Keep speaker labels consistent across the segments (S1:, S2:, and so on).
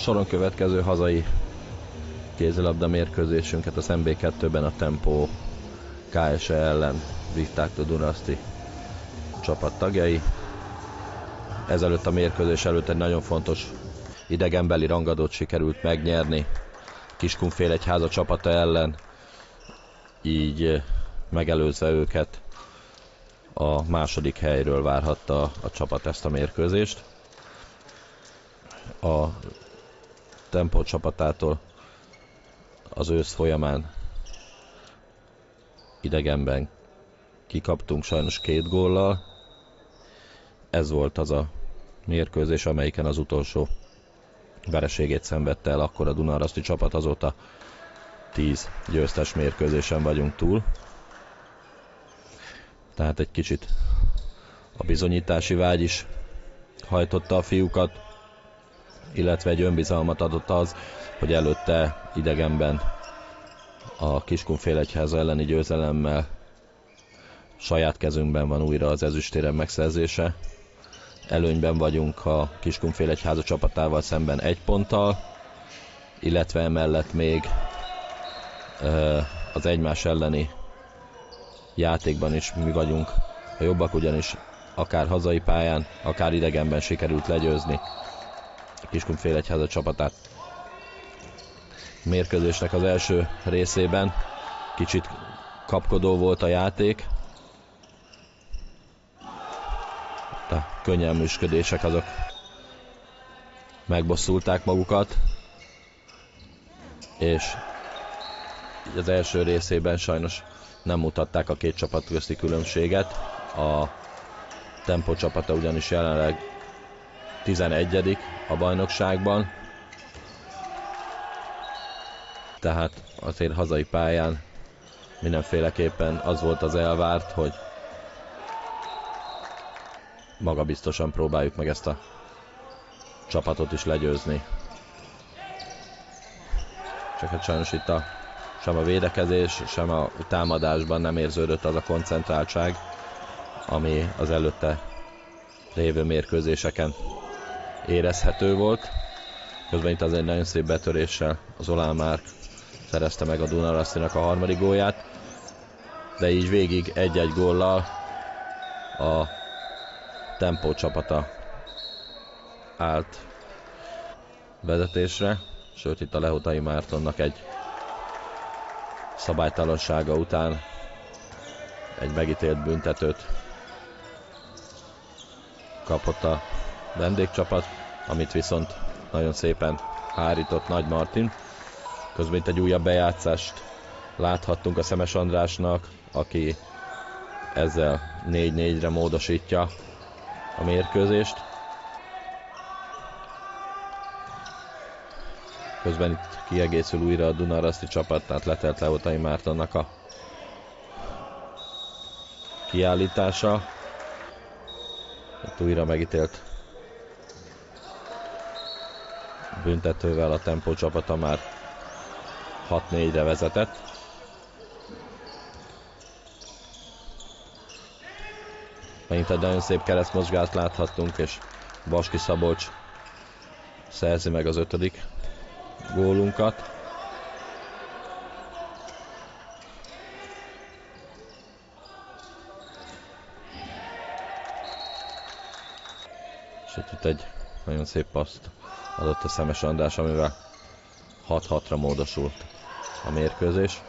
S1: soron következő hazai kézilabda mérkőzésünket az MB2-ben a Tempo KSE ellen vitták a Dunaharaszti csapat tagjai. Ezelőtt a mérkőzés előtt egy nagyon fontos idegenbeli rangadót sikerült megnyerni Kiskunfélegyháza csapata ellen, így megelőzve őket a második helyről várhatta a csapat ezt a mérkőzést. A Tempo csapatától az ősz folyamán idegenben kikaptunk sajnos 2 góllal. Ez volt az a mérkőzés, amelyiken az utolsó vereségét szenvedte el akkor a Dunaharaszti csapat, azóta 10 győztes mérkőzésen vagyunk túl. Tehát egy kicsit a bizonyítási vágy is hajtotta a fiúkat, illetve egy önbizalmat adott az, hogy előtte idegenben a Kiskunfélegyháza elleni győzelemmel saját kezünkben van újra az ezüstérem megszerzése. Előnyben vagyunk a Kiskunfélegyháza csapatával szemben 1 ponttal, illetve emellett még az egymás elleni játékban is mi vagyunk a jobbak, ugyanis akár hazai pályán, akár idegenben sikerült legyőzni a Kiskunfélegyháza csapatát. A mérkőzésnek az első részében kicsit kapkodó volt a játék. A könnyelműsködések azok megbosszulták magukat, és az első részében sajnos nem mutatták a két csapat közti különbséget. A Tempo csapata ugyanis jelenleg 11. a bajnokságban, tehát azért hazai pályán mindenféleképpen az volt az elvárt, hogy magabiztosan próbáljuk meg ezt a csapatot is legyőzni. Csak hát sajnos itt sem a védekezés, sem a támadásban nem érződött az a koncentráltság, ami az előtte lévő mérkőzéseken érezhető volt. Közben itt azért nagyon szép betöréssel az Olán Márk szerezte meg a Dunaharasztinak a 3. gólját, de így végig 1-1 góllal a Tempo csapata állt vezetésre, sőt itt a Lehotai Mártonnak egy szabálytalansága után egy megítélt büntetőt kapott a vendégcsapat, amit viszont nagyon szépen hárított Nagy Martin. Közben itt egy újabb bejátszást láthattunk a Szemes Andrásnak, aki ezzel 4-4-re módosítja a mérkőzést. Közben itt kiegészül újra a Dunaharaszti csapat, tehát letelt Lehotai Mártonnak a kiállítása. Itt újra megítélt büntetővel a Tempo csapata már 6-4-re vezetett. Megint egy nagyon szép keresztmozgást láthattunk, és Baski Szabolcs szerzi meg az 5. gólunkat. És itt egy nagyon szép paszt adott a Szemes András, amivel 6-6-ra módosult a mérkőzés.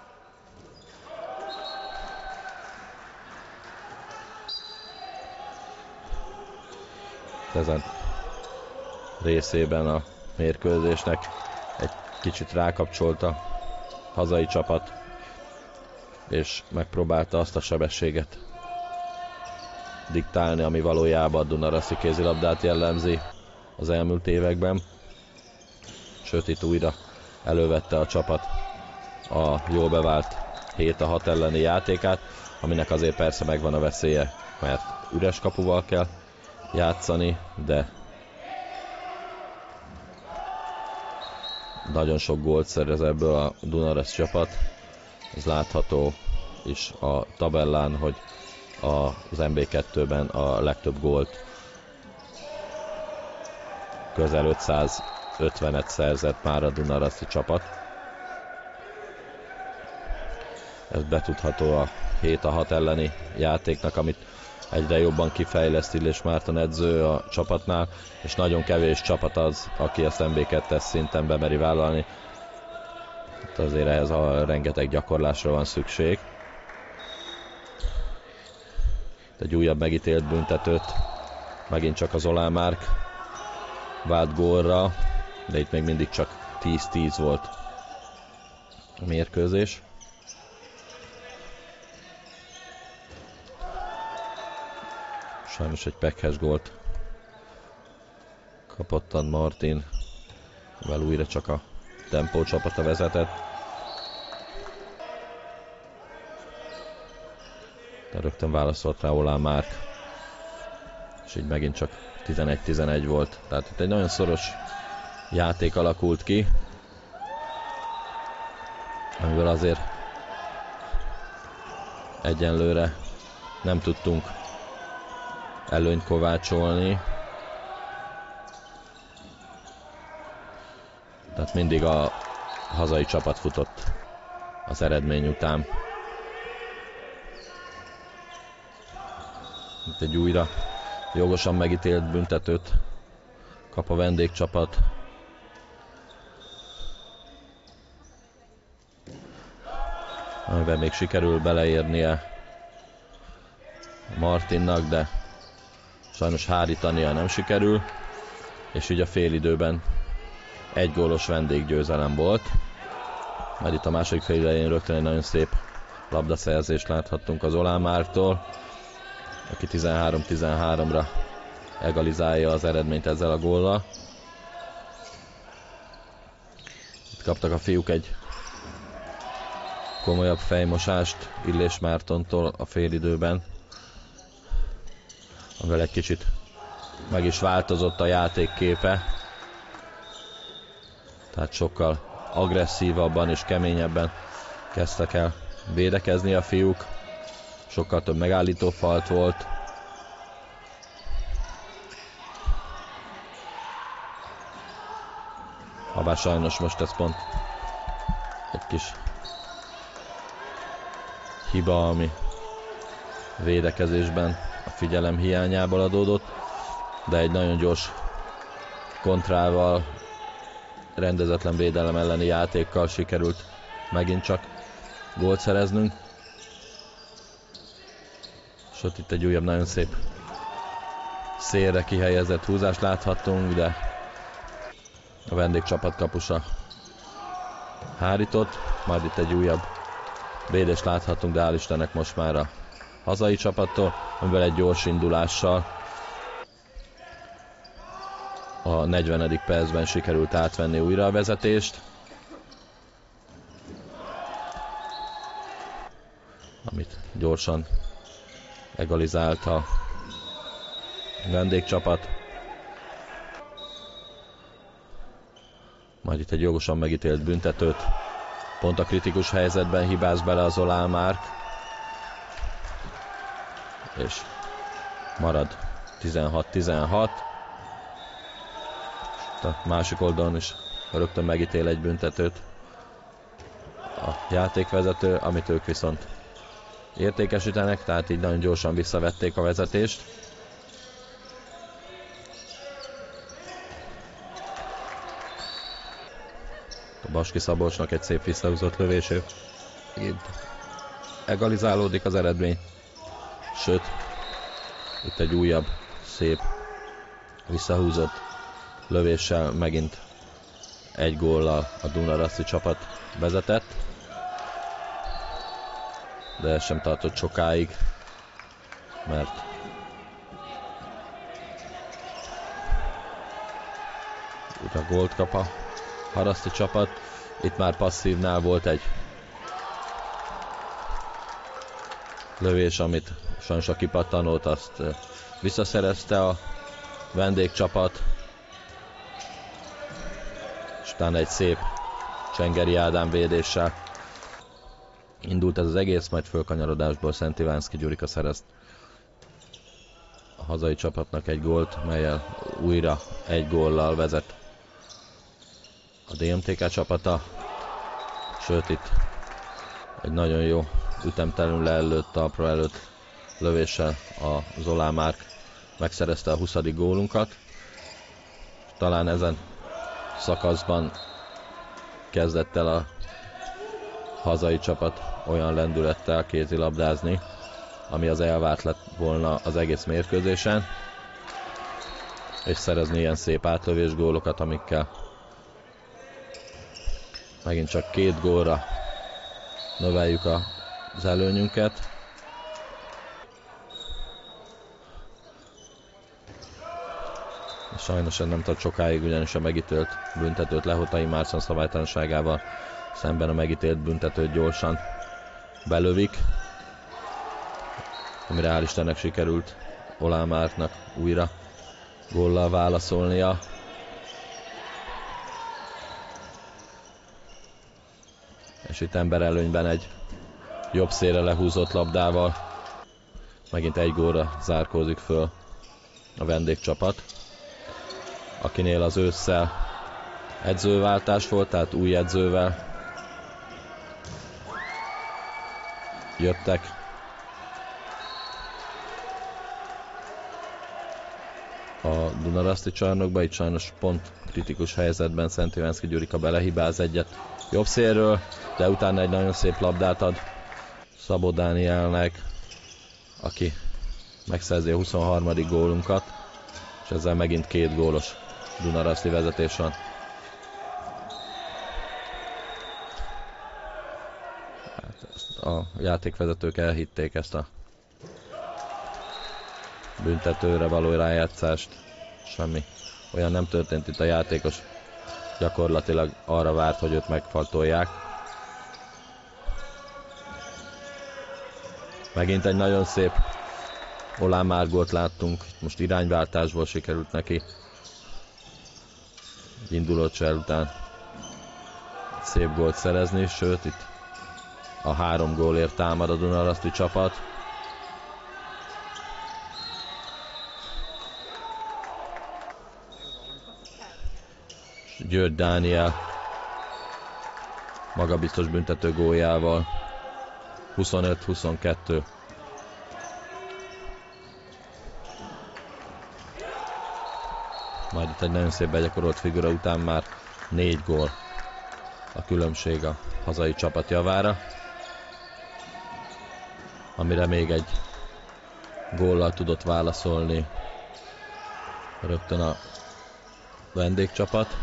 S1: Ezen részében a mérkőzésnek egy kicsit rákapcsolt a hazai csapat, és megpróbálta azt a sebességet diktálni, ami valójában a Dunaharaszti kézilabdát jellemzi az elmúlt években. Sőt, itt újra elővette a csapat a jól bevált 7-6 elleni játékát, aminek azért persze megvan a veszélye, mert üres kapuval kell játszani, de nagyon sok gólt szerez ebből a Dunaharaszti csapat. Ez látható is a tabellán, hogy az MB2-ben a legtöbb gólt, közel 500 50-et szerzett már a Dunaraszi csapat. Ez betudható a 7-6 elleni játéknak, amit egyre jobban kifejleszt Illés Márton edző a csapatnál, és nagyon kevés csapat az, aki ezt MB2-es szinten bemeri vállalni. Itt azért ehhez rengeteg gyakorlásra van szükség. Egy újabb megítélt büntetőt megint csak az Olán Márk vált gólra, de itt még mindig csak 10-10 volt a mérkőzés. Sajnos egy pekhes gólt kapottan Martin, mivel újra csak a Tempó csapata vezetett. De rögtön válaszolt rá Olán Márk, és így megint csak 11-11 volt. Tehát itt egy nagyon szoros játék alakult ki, amiből azért egyenlőre nem tudtunk előnyt kovácsolni. Tehát mindig a hazai csapat futott az eredmény után. Itt egy újra jogosan megítélt büntetőt kap a vendégcsapat. Amiben még sikerül beleérnie Martinnak, de sajnos hárítania nem sikerül, és így a félidőben egy gólos vendéggyőzelem volt. Mert itt a második fél idején rögtön egy nagyon szép labdaszerzést láthattunk az Olán Márktól, aki 13-13-ra egalizálja az eredményt ezzel a góllal. Itt kaptak a fiúk egy komolyabb fejmosást Illés Mártontól a félidőben, amivel egy kicsit meg is változott a játékképe. Tehát sokkal agresszívabban és keményebben kezdtek el védekezni a fiúk. Sokkal több megállító falt volt. Habár sajnos most ez pont egy kis hiba, ami védekezésben a figyelem hiányából adódott, de egy nagyon gyors kontrával, rendezetlen védelem elleni játékkal sikerült megint csak gólt szereznünk. És ott itt egy újabb nagyon szép szélre kihelyezett húzást láthattunk, de a vendégcsapat kapusa hárított. Majd itt egy újabb védést láthatunk, de hál' Istennek most már a hazai csapattól, amivel egy gyors indulással a 40. percben sikerült átvenni újra a vezetést, amit gyorsan egalizált a vendégcsapat. Majd itt egy jogosan megítélt büntetőt, pont a kritikus helyzetben hibáz bele az Olán Márk, és marad 16-16. A másik oldalon is rögtön megítél egy büntetőt a játékvezető, amit ők viszont értékesítenek, tehát így nagyon gyorsan visszavették a vezetést. A Baski Szabolcsnak egy szép visszahúzott lövéső. Itt egalizálódik az eredmény. Sőt, itt egy újabb szép visszahúzott lövéssel megint egy góllal a Dunaraszi csapat vezetett. De ez sem tartott sokáig, mert itt a gólt kap a Haraszti csapat. Itt már passzívnál volt egy lövés, amit sajnos a kipattanót azt visszaszerezte a vendégcsapat. És utána egy szép Csengeri Ádám védéssel indult ez az egész, majd fölkanyarodásból Szent Ivánszky Gyurika szerezt a hazai csapatnak egy gólt, mellyel újra egy góllal vezet a DMTK csapata, sőt itt egy nagyon jó ütemtelenül leellőtt, talpra előtt lövéssel a Zolán Márk megszerezte a 20. gólunkat. Talán ezen szakaszban kezdett el a hazai csapat olyan lendülettel kézilabdázni, ami az elvárt lett volna az egész mérkőzésen, és szerezni ilyen szép átlövés gólokat, amikkel megint csak 2 gólra növeljük az előnyünket. Sajnos nem tart sokáig, ugyanis a megítélt büntetőt Lehotai Márton szabálytalanságával szemben a megítélt büntetőt gyorsan belövik, amire hál' Istennek sikerült Olán Márknak újra góllal válaszolnia. És itt emberelőnyben egy jobb szélre lehúzott labdával megint 1 gólra zárkózik föl a vendégcsapat, akinél az ősszel edzőváltás volt, tehát új edzővel jöttek. A Dunaraszti csarnokba, itt sajnos pont kritikus helyzetben Szent Ivánszky Gyurika belehibáz egyet jobb szélről, de utána egy nagyon szép labdát ad Szabó Dánielnek, aki megszerzi a 23. gólunkat, és ezzel megint 2 gólos Dunaraszti vezetés van. A játékvezetők elhitték ezt a büntetőre való rájátszást. Semmi olyan nem történt, itt a játékos gyakorlatilag arra várt, hogy őt megfaltolják. Megint egy nagyon szép Olán Márk gólt láttunk, most irányváltásból sikerült neki egy induló csel után szép gólt szerezni, sőt itt a 3 gólért támad a Dunaraszti csapat. György Dániel magabiztos büntető góljával 25-22. Majd itt egy nagyon szép begyakorolt figura után már 4 gól a különbség a hazai csapat javára, amire még egy góllal tudott válaszolni rögtön a vendégcsapat.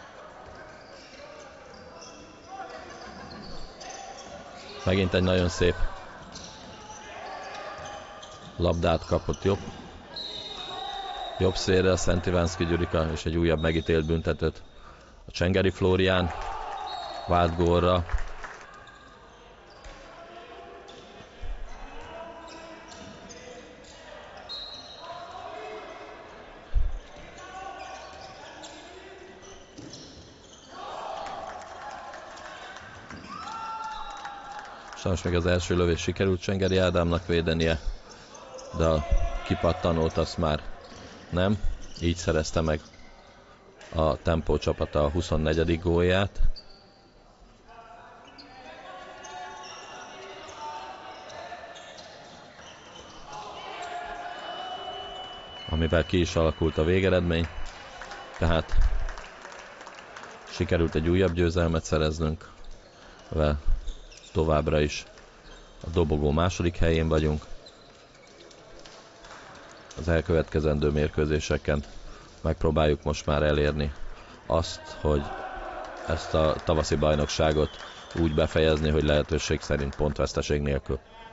S1: Megint egy nagyon szép labdát kapott jobb szélre a Szent Ivánszky Gyurika, és egy újabb megítélt büntetőt a Csengeri Flórián vált gólra. Sajnos még az első lövés sikerült Csengeri Ádámnak védenie, de a kipattanót azt már nem. Így szerezte meg a Tempó csapata a 24. gólját. Amivel ki is alakult a végeredmény, tehát sikerült egy újabb győzelmet szereznünk, mivel továbbra is a dobogó második helyén vagyunk. Az elkövetkezendő mérkőzéseken megpróbáljuk most már elérni azt, hogy ezt a tavaszi bajnokságot úgy befejezni, hogy lehetőség szerint pontveszteség nélkül.